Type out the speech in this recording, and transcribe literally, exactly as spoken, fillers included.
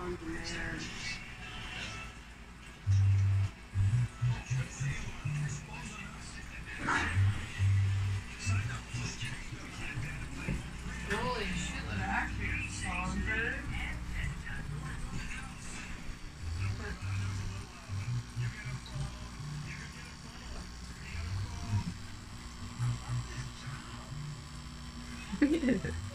on demand. Holy shit, that actor Songbird. Yeah.